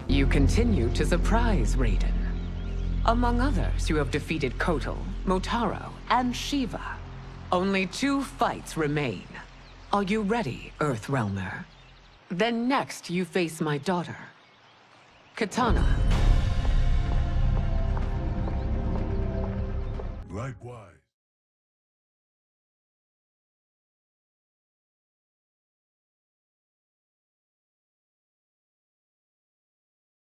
You continue to surprise Raiden. Among others, you have defeated Kotal, Motaro, and Shiva. Only 2 fights remain. Are you ready, Earthrealmer? Then next, you face my daughter, Katana. Likewise.